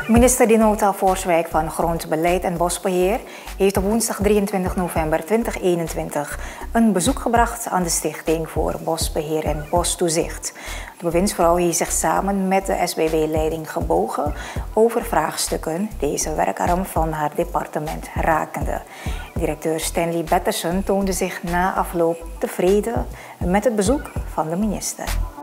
Minister Dinota Voorswijk van Grondbeleid en Bosbeheer heeft op woensdag 23 november 2021 een bezoek gebracht aan de Stichting voor Bosbeheer en Bostoezicht. De bewindsvrouw heeft zich samen met de SBB-leiding gebogen over vraagstukken deze werkarm van haar departement rakende. Directeur Stanley Batterson toonde zich na afloop tevreden met het bezoek van de minister.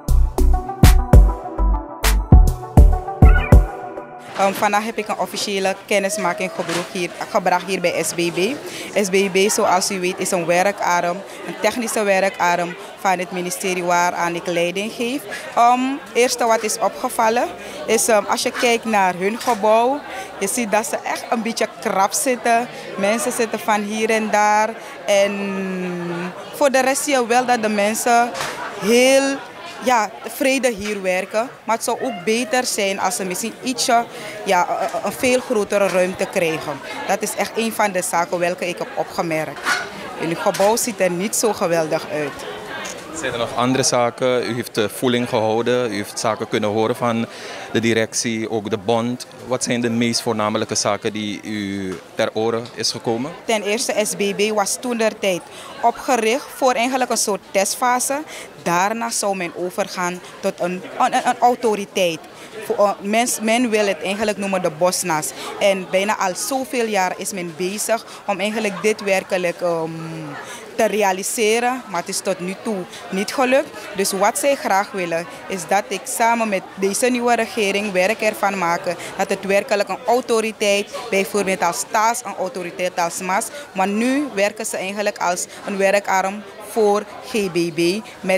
Vandaag heb ik een officiële kennismaking gebracht hier bij SBB. SBB, zoals u weet, is een werkarm, een technische werkarm van het ministerie waaraan ik leiding geef. Het eerste wat is opgevallen is als je kijkt naar hun gebouw, je ziet dat ze echt een beetje krap zitten. Mensen zitten van hier en daar. En voor de rest zie je wel dat de mensen heel tevreden hier werken. Maar het zou ook beter zijn als ze misschien een veel grotere ruimte krijgen. Dat is echt een van de zaken welke ik heb opgemerkt. Jullie gebouw ziet er niet zo geweldig uit. Zijn er nog andere zaken? U heeft de voeling gehouden, u heeft zaken kunnen horen van de directie, ook de bond. Wat zijn de meest voornamelijke zaken die u ter oren is gekomen? Ten eerste, SBB was toentertijd opgericht voor eigenlijk een soort testfase. Daarna zou men overgaan tot een autoriteit. Men wil het eigenlijk noemen de bosnas. En bijna al zoveel jaar is men bezig om eigenlijk dit werkelijk te realiseren. Maar het is tot nu toe niet gelukt. Dus wat zij graag willen is dat ik samen met deze nieuwe regering werk ervan maken. Dat het werkelijk een autoriteit, bijvoorbeeld als TAS, een autoriteit als MAS. Maar nu werken ze eigenlijk als een werkarm voor GBB met...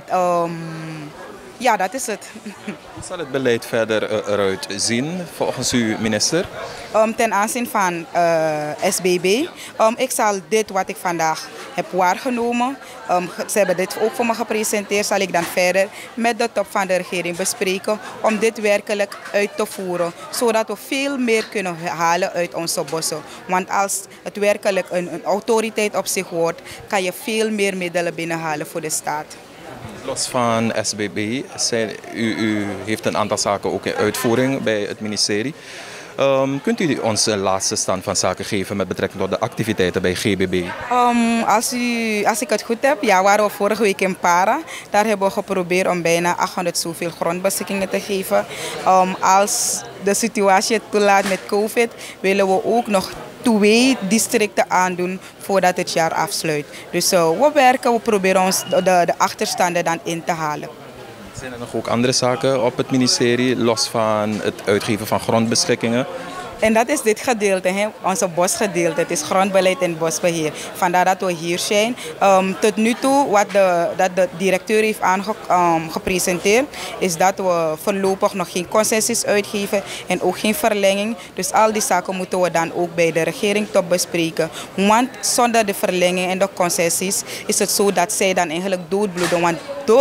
Ja, dat is het. Hoe zal het beleid verder eruit zien volgens uw minister? Ten aanzien van SBB, ik zal dit wat ik vandaag heb waargenomen, ze hebben dit ook voor me gepresenteerd, zal ik dan verder met de top van de regering bespreken om dit werkelijk uit te voeren, zodat we veel meer kunnen halen uit onze bossen. Want als het werkelijk een autoriteit op zich wordt, kan je veel meer middelen binnenhalen voor de staat. Los van SBB, u heeft een aantal zaken ook in uitvoering bij het ministerie. Kunt u ons de laatste stand van zaken geven met betrekking tot de activiteiten bij GBB? Als ik het goed heb, waren we vorige week in Para. Daar hebben we geprobeerd om bijna 800 zoveel grondbeschikkingen te geven. Als de situatie het toelaat met COVID, willen we ook nog 2 districten aandoen voordat het jaar afsluit. Dus we proberen ons de achterstanden dan in te halen. Zijn er nog ook andere zaken op het ministerie, los van het uitgeven van grondbeschikkingen? En dat is dit gedeelte, onze bosgedeelte. Het is grondbeleid en bosbeheer. Vandaar dat we hier zijn. Tot nu toe, wat de directeur heeft gepresenteerd, is dat we voorlopig nog geen concessies uitgeven en ook geen verlenging. Dus al die zaken moeten we dan ook bij de regering top bespreken. Want zonder de verlenging en de concessies is het zo dat zij dan eigenlijk doodbloeden. Want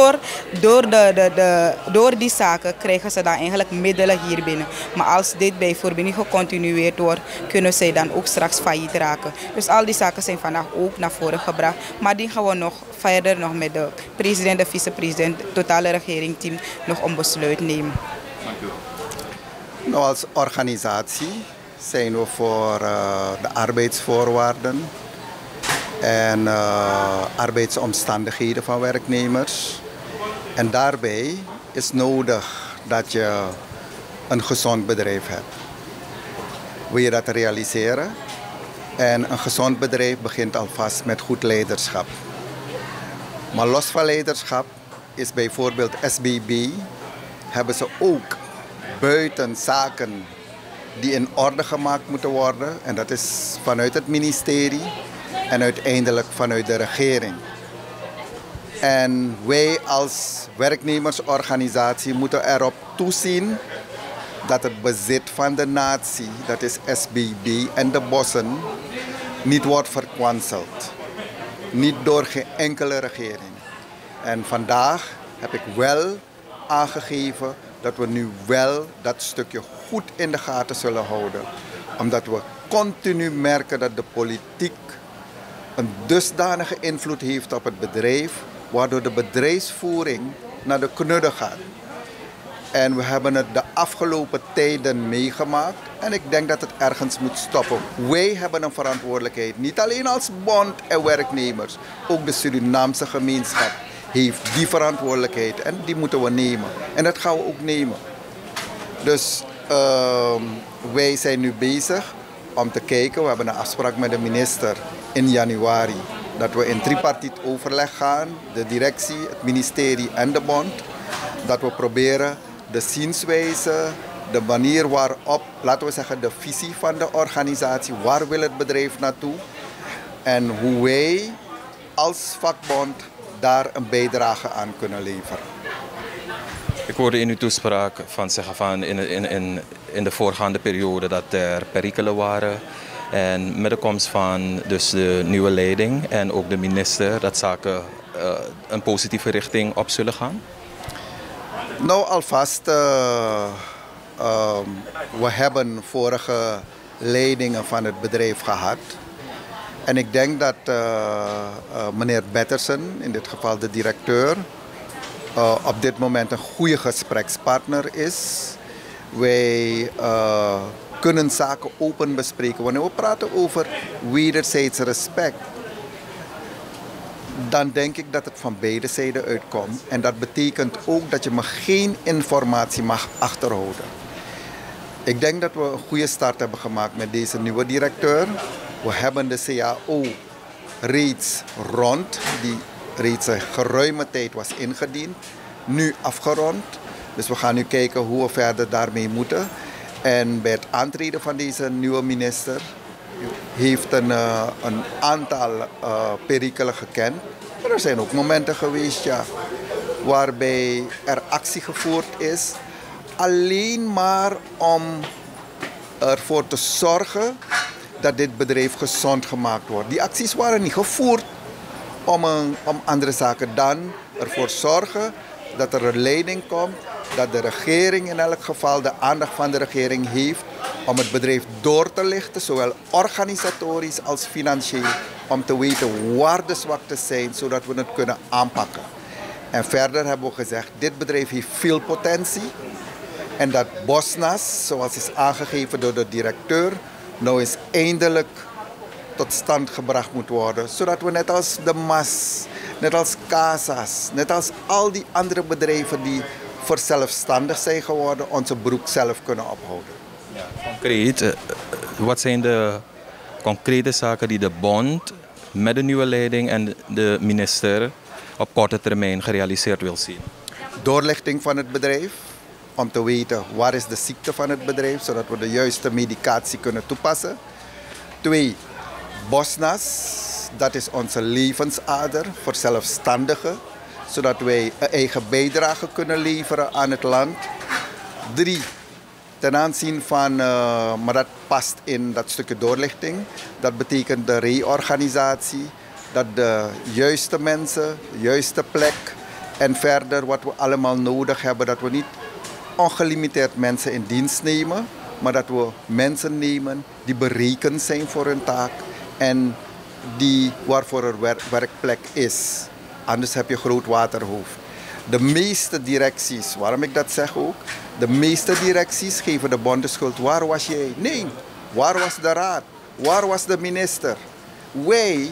door die zaken krijgen ze dan eigenlijk middelen hier binnen. Maar als dit bijvoorbeeld niet gecontinueerd wordt, kunnen zij dan ook straks failliet raken. Dus al die zaken zijn vandaag ook naar voren gebracht. Maar die gaan we nog verder met de president, de vicepresident, het totale regeringsteam nog een besluit nemen. Dank u. Nou, als organisatie zijn we voor de arbeidsvoorwaarden en arbeidsomstandigheden van werknemers. En daarbij is nodig dat je een gezond bedrijf hebt. Wil je dat realiseren? En een gezond bedrijf begint alvast met goed leiderschap. Maar los van leiderschap is bijvoorbeeld SBB, hebben ze ook buiten zaken die in orde gemaakt moeten worden. En dat is vanuit het ministerie en uiteindelijk vanuit de regering. En wij als werknemersorganisatie moeten erop toezien dat het bezit van de natie, dat is SBB en de bossen, niet wordt verkwanseld. Niet door geen enkele regering. En vandaag heb ik wel aangegeven dat we nu wel dat stukje goed in de gaten zullen houden. Omdat we continu merken dat de politiek een dusdanige invloed heeft op het bedrijf, waardoor de bedrijfsvoering naar de knudden gaat. En we hebben het de afgelopen tijden meegemaakt. En ik denk dat het ergens moet stoppen. Wij hebben een verantwoordelijkheid. Niet alleen als bond en werknemers. Ook de Surinaamse gemeenschap heeft die verantwoordelijkheid. En die moeten we nemen. En dat gaan we ook nemen. Dus wij zijn nu bezig om te kijken. We hebben een afspraak met de minister in januari. Dat we in tripartiet overleg gaan. De directie, het ministerie en de bond. Dat we proberen de zienswijze, de manier waarop, laten we zeggen, de visie van de organisatie, waar wil het bedrijf naartoe en hoe wij als vakbond daar een bijdrage aan kunnen leveren. Ik hoorde in uw toespraak zeggen in de voorgaande periode dat er perikelen waren. En met de komst van dus de nieuwe leiding en ook de minister dat zaken een positieve richting op zullen gaan? Nou, alvast, we hebben vorige leidingen van het bedrijf gehad. En ik denk dat meneer Bettersen, in dit geval de directeur, op dit moment een goede gesprekspartner is. Wij kunnen zaken open bespreken. Wanneer we praten over wederzijds respect, dan denk ik dat het van beide zijden uitkomt. En dat betekent ook dat je me geen informatie mag achterhouden. Ik denk dat we een goede start hebben gemaakt met deze nieuwe directeur. We hebben de CAO reeds rond, die reeds een geruime tijd was ingediend, nu afgerond. Dus we gaan nu kijken hoe we verder daarmee moeten. En bij het aantreden van deze nieuwe minister heeft een aantal perikelen gekend. Maar er zijn ook momenten geweest, ja, waarbij er actie gevoerd is. Alleen maar om ervoor te zorgen dat dit bedrijf gezond gemaakt wordt. Die acties waren niet gevoerd om andere zaken dan ervoor zorgen dat er een leiding komt. Dat de regering in elk geval de aandacht van de regering heeft om het bedrijf door te lichten, zowel organisatorisch als financieel, om te weten waar de zwaktes zijn, zodat we het kunnen aanpakken. En verder hebben we gezegd, dit bedrijf heeft veel potentie en dat Bosnas, zoals is aangegeven door de directeur, nou eens eindelijk tot stand gebracht moet worden, zodat we net als de MAS, net als Casas, net als al die andere bedrijven die verzelfstandig zijn geworden, onze broek zelf kunnen ophouden. Ja, concreet, wat zijn de concrete zaken die de bond met de nieuwe leiding en de minister op korte termijn gerealiseerd wil zien? Doorlichting van het bedrijf, om te weten waar is de ziekte van het bedrijf, zodat we de juiste medicatie kunnen toepassen. 2, Bosnas, dat is onze levensader voor zelfstandigen, zodat wij een eigen bijdrage kunnen leveren aan het land. 3, ten aanzien van, maar dat past in dat stukje doorlichting, dat betekent de reorganisatie, dat de juiste mensen, de juiste plek en verder wat we allemaal nodig hebben, dat we niet ongelimiteerd mensen in dienst nemen, maar dat we mensen nemen die berekend zijn voor hun taak en die waarvoor er werkplek is. Anders heb je groot waterhoofd. De meeste directies, waarom ik dat zeg ook, de meeste directies geven de bond de schuld. Waar was jij? Nee, waar was de raad? Waar was de minister? Wij,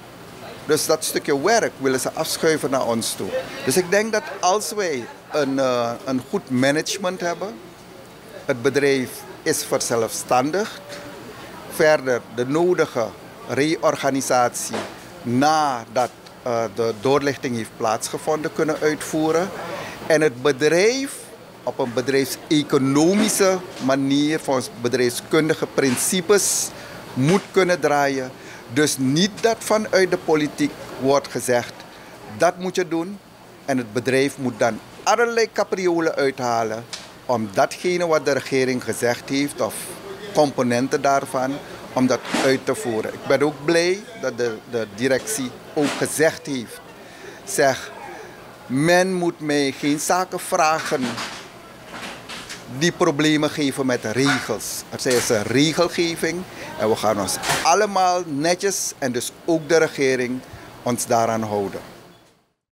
dus dat stukje werk willen ze afschuiven naar ons toe. Dus ik denk dat als wij een goed management hebben, het bedrijf is verzelfstandigd, verder de nodige reorganisatie nadat de doorlichting heeft plaatsgevonden kunnen uitvoeren en het bedrijf op een bedrijfseconomische manier volgens bedrijfskundige principes moet kunnen draaien. Dus niet dat vanuit de politiek wordt gezegd, dat moet je doen en het bedrijf moet dan allerlei capriolen uithalen om datgene wat de regering gezegd heeft of componenten daarvan, om dat uit te voeren. Ik ben ook blij dat de directie ook gezegd heeft. Zeg, men moet mij geen zaken vragen die problemen geven met regels. Er is een regelgeving en we gaan ons allemaal netjes en dus ook de regering ons daaraan houden.